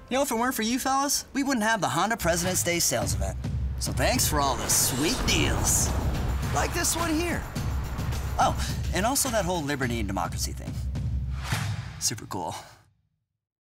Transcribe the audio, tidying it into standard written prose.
You know, if it weren't for you fellas, we wouldn't have the Honda President's Day sales event. So thanks for all the sweet deals. Like this one here. Oh, and also that whole liberty and democracy thing. Super cool.